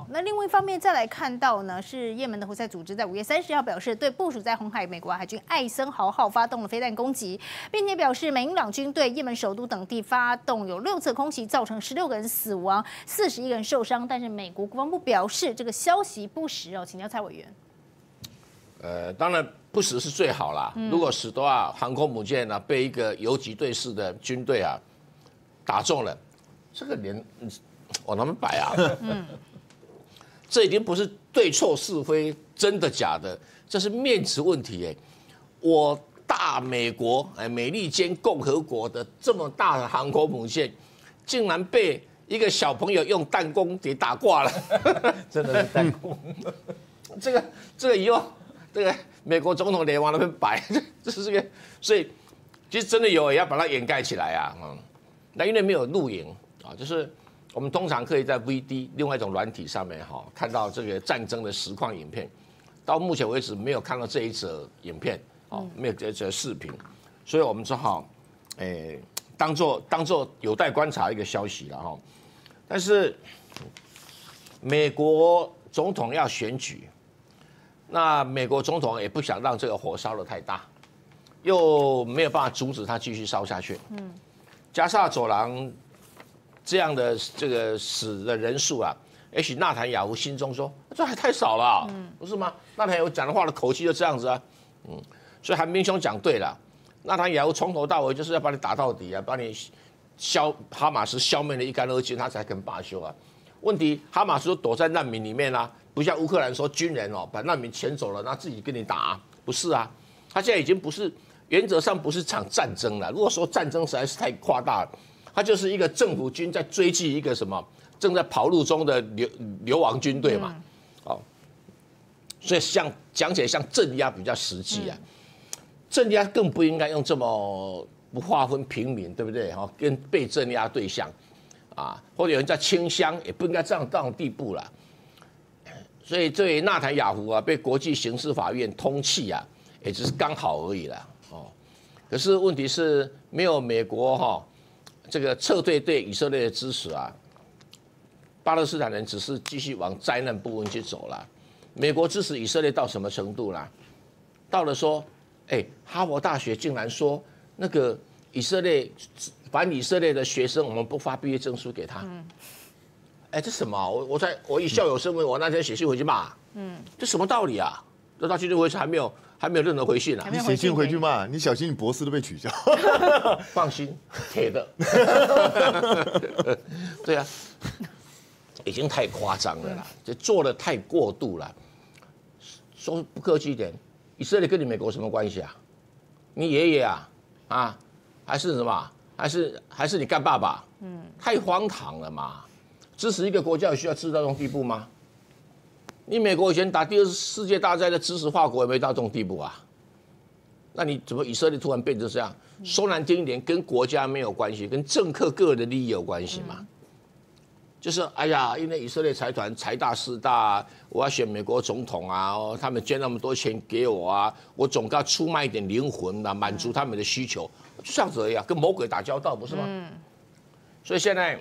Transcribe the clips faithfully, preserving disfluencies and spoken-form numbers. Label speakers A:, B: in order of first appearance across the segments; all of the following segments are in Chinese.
A: 好，那另外一方面再来看到呢，是也门的胡塞组织在五月三十号表示，对部署在红海美国海军艾森豪号发动了飞弹攻击，并且表示美英两军对也门首都等地发动有六次空袭，造成十六个人死亡，四十一个人受伤。但是美国国防部表示，这个消息不实哦，请教蔡委员。
B: 呃，当然不实是最好啦。嗯、如果十多啊航空母舰呢、啊、被一个游击队式的军队啊打中了，这个连往他们摆啊，嗯，这已经不是对错是非真的假的，这是面子问题哎。我大美国哎美利坚共和国的这么大的航空母舰，竟然被一个小朋友用弹弓给打挂了，真的是弹弓。这个这个以后。这个美国总统脸往那边摆，这是这个，所以其实真的有也要把它掩盖起来啊，嗯，那因为没有录影啊，就是我们通常可以在 V D 另外一种软体上面哈看到这个战争的实况影片，到目前为止没有看到这一则影片，哦，没有这则视频，所以我们只好诶当做当做有待观察一个消息了哈，但是美国总统要选举。那美国总统也不想让这个火烧得太大，又没有办法阻止它继续烧下去。嗯，加沙走廊这样的这个死的人数啊，也许纳坦雅胡心中说这还太少了，嗯，不是吗？纳坦雅胡讲的话的口气就这样子啊，嗯，所以韩明兄讲对了，纳坦雅胡从头到尾就是要把你打到底啊，把你消哈马斯消灭的一干二净，他才肯罢休啊。问题哈马斯都躲在难民里面啊。不像乌克兰说军人哦把难民遣走了，那自己跟你打、啊，不是啊？他现在已经不是原则上不是场战争了。如果说战争实在是太夸大了，他就是一个政府军在追击一个什么正在跑路中的流流亡军队嘛，哦，所以像讲起来像镇压比较实际啊，镇压更不应该用这么不划分平民，对不对？哈，跟被镇压对象啊，或者有人在清乡，也不应该这样到这种地步了。所以这位纳坦雅胡啊，被国际刑事法院通缉啊，也只是刚好而已啦。哦，可是问题是没有美国哈、哦、这个撤退对以色列的支持啊，巴勒斯坦人只是继续往灾难部分去走了。美国支持以色列到什么程度啦？到了说，哎，哈佛大学竟然说那个以色列反以色列的学生，我们不发毕业证书给他。嗯哎，这什么？我我在我以校友身份，我那天写信回去骂。嗯，这什么道理啊？这到今天为止还没有还没有任何回信啊！
C: 你写信回去骂，你小心你博士都被取消。
B: 放心，铁的。对啊，已经太夸张了啦，这做的太过度了。说不客气一点，以色列跟你美国什么关系啊？你爷爷啊啊，还是什么？还是还是你干爸爸？嗯，太荒唐了嘛！支持一个国家有需要支持到这种地步吗？你美国以前打第二次世界大战的支持法国也没到这种地步啊。那你怎么以色列突然变成这样？说难听一点，跟国家没有关系，跟政客个人的利益有关系嘛？就是哎呀，因为以色列财团财大势大，我要选美国总统啊，他们捐那么多钱给我啊，我总该出卖一点灵魂啊，满足他们的需求，就这样子而已啊，跟魔鬼打交道不是吗？嗯。所以现在。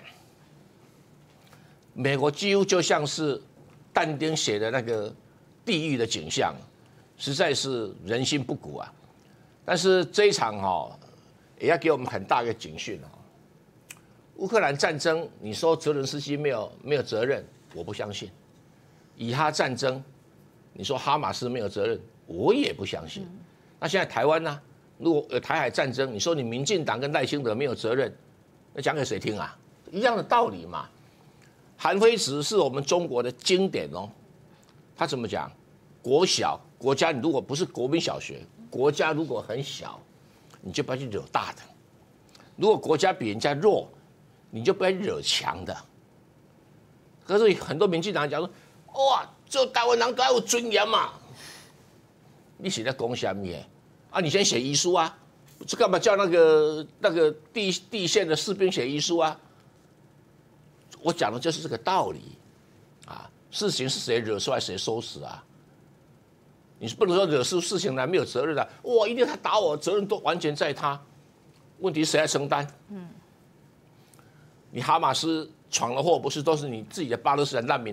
B: 美国几乎就像是但丁写的那个地狱的景象，实在是人心不古啊。但是这一场哈、哦，也要给我们很大一个警讯哦。乌克兰战争，你说泽伦斯基没有没有责任，我不相信；以哈战争，你说哈马斯没有责任，我也不相信。那现在台湾呢？如果有台海战争，你说你民进党跟赖清德没有责任，那讲给谁听啊？一样的道理嘛。韩非子是我们中国的经典哦，他怎么讲？国小国家，你如果不是国民小学，国家如果很小，你就不要去惹大的；如果国家比人家弱，你就不要惹强的。可是很多民进党讲说，哇，做台湾人都要有尊严嘛，你写在讲什么？啊，你先写遗书啊，这干嘛叫那个那个地地线的士兵写遗书啊？我讲的就是这个道理，啊，事情是谁惹出来谁收拾啊？你是不能说惹出事情来没有责任的，哇，一定他打我，责任都完全在他。问题谁来承担？嗯，你哈马斯闯了祸，不是都是你自己的巴勒斯坦难民呐、啊？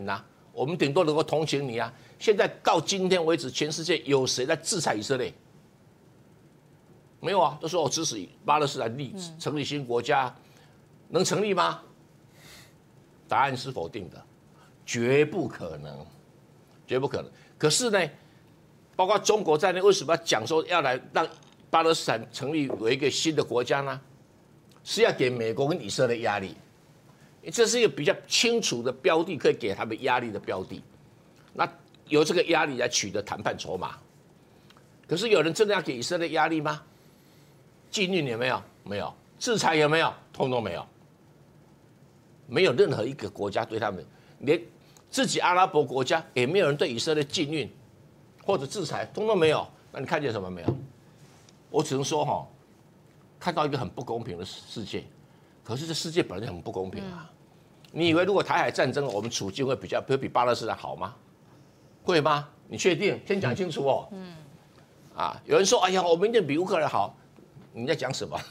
B: 我们顶多能够同情你啊。现在到今天为止，全世界有谁在制裁以色列？没有啊，都说我支持巴勒斯坦立成立新国家，能成立吗？答案是否定的，绝不可能，绝不可能。可是呢，包括中国在内，为什么要讲说要来让巴勒斯坦成立为一个新的国家呢？是要给美国跟以色列压力，这是一个比较清楚的标的，可以给他们压力的标的。那由这个压力来取得谈判筹码。可是有人真的要给以色列压力吗？禁运有没有？没有。制裁有没有？通通没有。没有任何一个国家对他们，连自己阿拉伯国家也没有人对以色列禁运或者制裁，通通没有。那你看见什么没有？我只能说哈。看到一个很不公平的世界，可是这世界本来就很不公平啊！你以为如果台海战争，我们处境会比较会比巴勒斯坦好吗？会吗？你确定？先讲清楚哦。嗯。啊，有人说：“哎呀，我们一定比乌克兰好。”你在讲什么？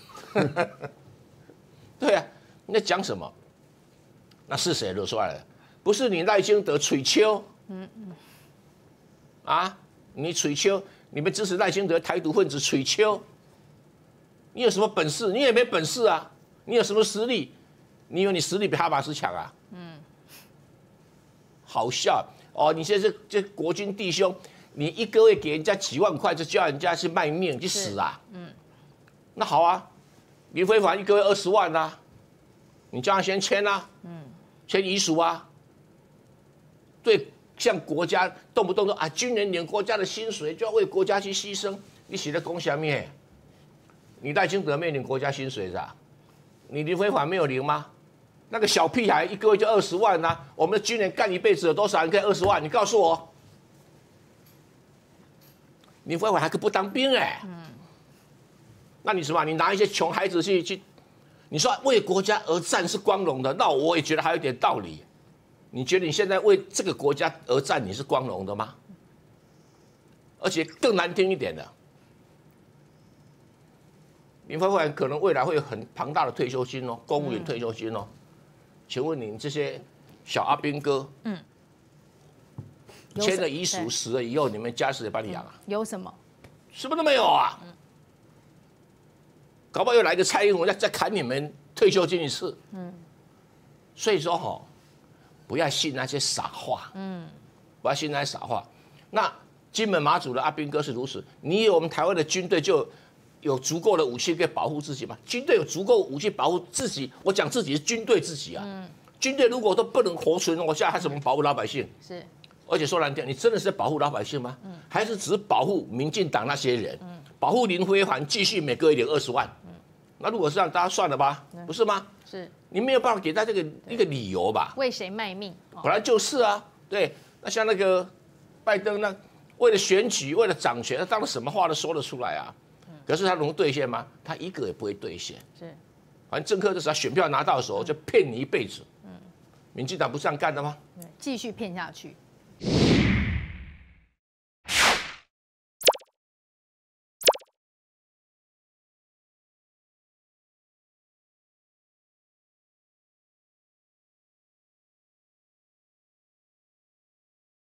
B: 对啊，你在讲什么？那是谁惹出来的？不是你赖清德吹秋。嗯嗯。啊，你吹秋，你们支持赖清德台独分子吹秋。你有什么本事？你也没本事啊！你有什么实力？你以为你实力比哈马斯强啊？嗯，好笑哦！你现在这这国军弟兄，你一个月给人家几万块，就叫人家去卖命去死啊？嗯，那好啊，林飞帆一个月二十万啊，你叫他先签啊，嗯，签遗属啊。对，像国家动不动说啊，军人领国家的薪水就要为国家去牺牲，你写的公下面。你赖清德没有领国家薪水是吧？你林飞帆没有领吗？那个小屁孩一个月就二十万啊！我们的军人干一辈子有多少人可以二十万？你告诉我，林飞帆还可不当兵哎、欸。嗯。那你什么？你拿一些穷孩子去去，你说为国家而战是光荣的，那我也觉得还有点道理。你觉得你现在为这个国家而战，你是光荣的吗？而且更难听一点的。林飞帆可能未来会有很庞大的退休金哦，公务员退休金哦。嗯、请问你这些小阿兵哥，嗯，签了遗属死了以后，你们家谁帮你养啊？
A: 有什么？
B: 什么都没有啊！嗯、搞不好又来个蔡英文再再砍你们退休金一次。嗯，所以说哈、哦，不要信那些傻话。嗯，不要信那些傻话。那金门马祖的阿兵哥是如此，你以为我们台湾的军队就有足够的武器可以保护自己吗？军队有足够武器保护自己，我讲自己是军队自己啊。嗯、军队如果都不能活存活下，还怎么保护老百姓？是。而且说难听，你真的是在保护老百姓吗？嗯、还是只是保护民进党那些人？嗯、保护林飞帆继续每个月领二十万？嗯、那如果是这样，大家算了吧，嗯、不是吗？是。你没有办法给他这个一个理由吧？
A: 为谁卖命？
B: 本来就是啊，对。那像那个拜登那，为了选举，为了掌权，他当然什么话都说得出来啊。可是他能兑现吗？他一个也不会兑现。是，反正政客就是他选票拿到的时候就骗你一辈子。嗯，民进党不是这样干的吗？
A: 继续骗下去。